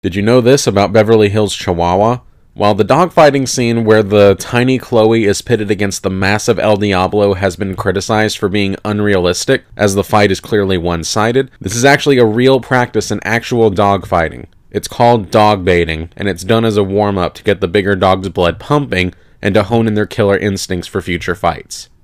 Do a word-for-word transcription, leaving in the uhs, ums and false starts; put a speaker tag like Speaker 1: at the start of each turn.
Speaker 1: Did you know this about Beverly Hills Chihuahua? While the dogfighting scene where the tiny Chloe is pitted against the massive El Diablo has been criticized for being unrealistic, as the fight is clearly one-sided, this is actually a real practice in actual dogfighting. It's called dog baiting, and it's done as a warm-up to get the bigger dog's blood pumping and to hone in their killer instincts for future fights.